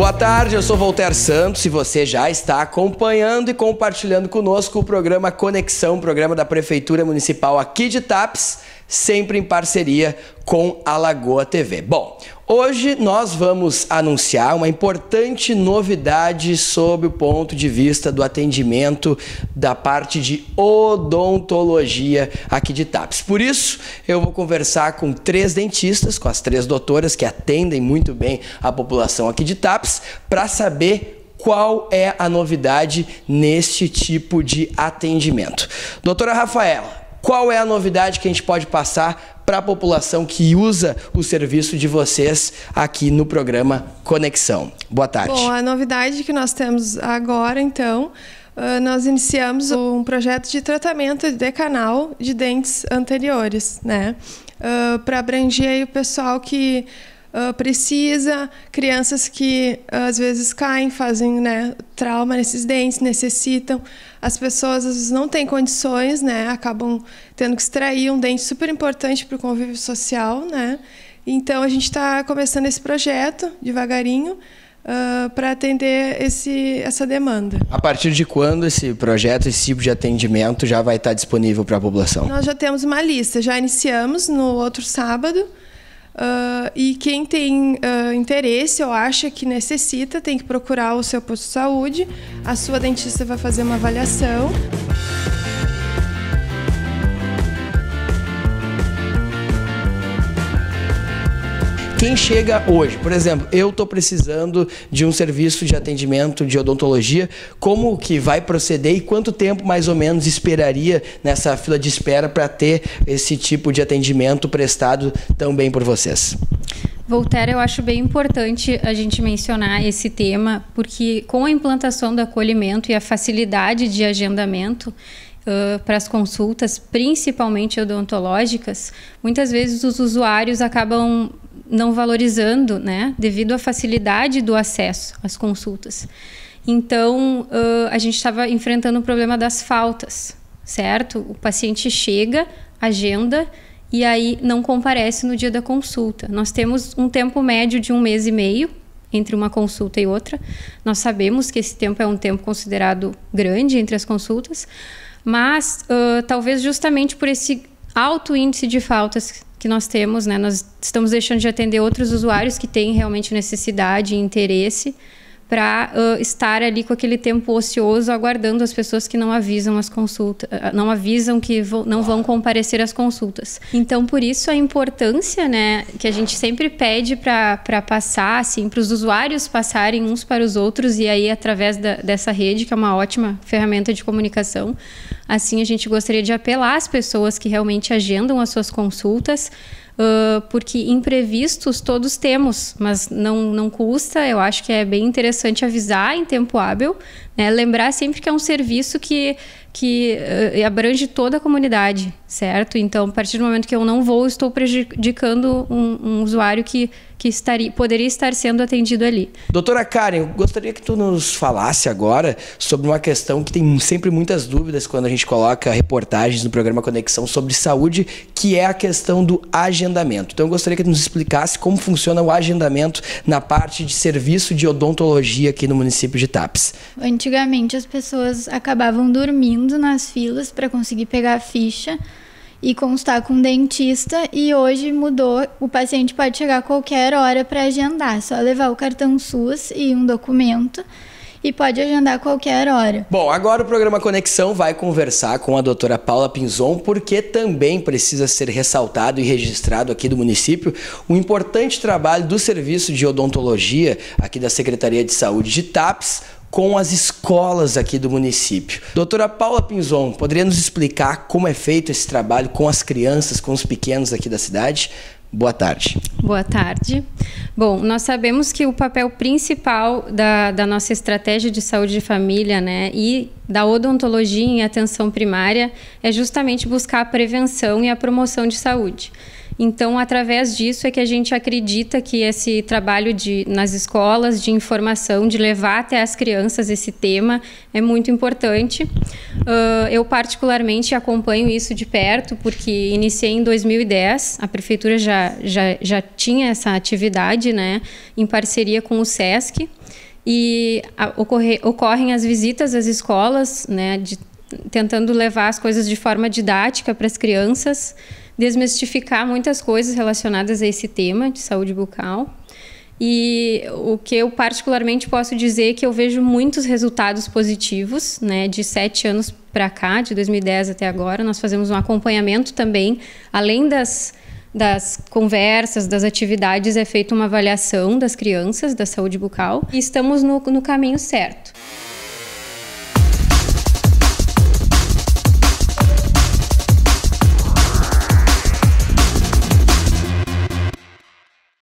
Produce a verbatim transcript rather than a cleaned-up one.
Boa tarde, eu sou Voltaire Santos e você já está acompanhando e compartilhando conosco o programa Conexão, programa da Prefeitura Municipal aqui de Tapes, sempre em parceria com a Lagoa T V. Bom, hoje nós vamos anunciar uma importante novidade sob o ponto de vista do atendimento da parte de odontologia aqui de Tapes. Por isso, eu vou conversar com três dentistas, com as três doutoras que atendem muito bem a população aqui de Tapes, para saber qual é a novidade neste tipo de atendimento. Doutora Rafaela, qual é a novidade que a gente pode passar para a população que usa o serviço de vocês aqui no programa Conexão? Boa tarde. Bom, a novidade que nós temos agora, então, nós iniciamos um projeto de tratamento decanal de dentes anteriores, né? Para abranger aí o pessoal que Uh, precisa, crianças que uh, às vezes caem, fazem, né, trauma nesses dentes, necessitam. As pessoas às vezes não têm condições, né, acabam tendo que extrair um dente super importante para o convívio social, né? Então a gente está começando esse projeto devagarinho uh, para atender esse, essa demanda. A partir de quando esse projeto, esse tipo de atendimento já vai estar disponível para a população? Nós já temos uma lista, já iniciamos no outro sábado. Uh, e quem tem uh, interesse ou acha que necessita tem que procurar o seu posto de saúde. A sua dentista vai fazer uma avaliação. Quem chega hoje, por exemplo, eu estou precisando de um serviço de atendimento de odontologia, como que vai proceder e quanto tempo mais ou menos esperaria nessa fila de espera para ter esse tipo de atendimento prestado também por vocês? Voltaire, eu acho bem importante a gente mencionar esse tema, porque com a implantação do acolhimento e a facilidade de agendamento Uh, para as consultas, principalmente odontológicas, muitas vezes os usuários acabam não valorizando, né, devido à facilidade do acesso às consultas. Então, uh, a gente estava enfrentando o problema das faltas, certo? O paciente chega, agenda e aí não comparece no dia da consulta. Nós temos um tempo médio de um mês e meio entre uma consulta e outra. Nós sabemos que esse tempo é um tempo considerado grande entre as consultas, mas uh, talvez justamente por esse alto índice de faltas que nós temos, né, nós estamos deixando de atender outros usuários que têm realmente necessidade e interesse para uh, estar ali com aquele tempo ocioso aguardando as pessoas que não avisam as consultas, não avisam que vão, não vão comparecer às consultas. Então, por isso a importância, né, que a gente sempre pede para para passar, assim, para os usuários passarem uns para os outros e aí através da, dessa rede, que é uma ótima ferramenta de comunicação, assim a gente gostaria de apelar às pessoas que realmente agendam as suas consultas, Uh, porque imprevistos todos temos, mas não, não custa, eu acho que é bem interessante avisar em tempo hábil, né? Lembrar sempre que é um serviço que, que uh, abrange toda a comunidade, certo? Então, a partir do momento que eu não vou, estou prejudicando um, um usuário que, que estaria, poderia estar sendo atendido ali. Doutora Karen, eu gostaria que tu nos falasse agora sobre uma questão que tem sempre muitas dúvidas quando a gente coloca reportagens no programa Conexão sobre saúde, que é a questão do agendamento. Então, eu gostaria que tu nos explicasse como funciona o agendamento na parte de serviço de odontologia aqui no município de Tapes. Antigamente, as pessoas acabavam dormindo nas filas para conseguir pegar a ficha e constar com o dentista, e hoje mudou, o paciente pode chegar a qualquer hora para agendar, só levar o cartão SUS e um documento e pode agendar a qualquer hora. Bom, agora o programa Conexão vai conversar com a doutora Paula Pinzon, porque também precisa ser ressaltado e registrado aqui do município o importante trabalho do serviço de odontologia aqui da Secretaria de Saúde de Tapes, com as escolas aqui do município. Doutora Paula Pinzon, poderia nos explicar como é feito esse trabalho com as crianças, com os pequenos aqui da cidade? Boa tarde. Boa tarde. Bom, nós sabemos que o papel principal da, da nossa estratégia de saúde de família, né, e da odontologia em atenção primária é justamente buscar a prevenção e a promoção de saúde. Então, através disso é que a gente acredita que esse trabalho de, nas escolas de informação, de levar até as crianças esse tema, é muito importante. Uh, eu particularmente acompanho isso de perto, porque iniciei em dois mil e dez, a Prefeitura já, já, já tinha essa atividade, né, em parceria com o SESC, e a, ocorre, ocorrem as visitas às escolas, né, de, tentando levar as coisas de forma didática para as crianças, desmistificar muitas coisas relacionadas a esse tema de saúde bucal. E o que eu particularmente posso dizer é que eu vejo muitos resultados positivos, né, de sete anos para cá, de dois mil e dez até agora. Nós fazemos um acompanhamento também, além das, das conversas, das atividades, é feita uma avaliação das crianças da saúde bucal e estamos no, no caminho certo.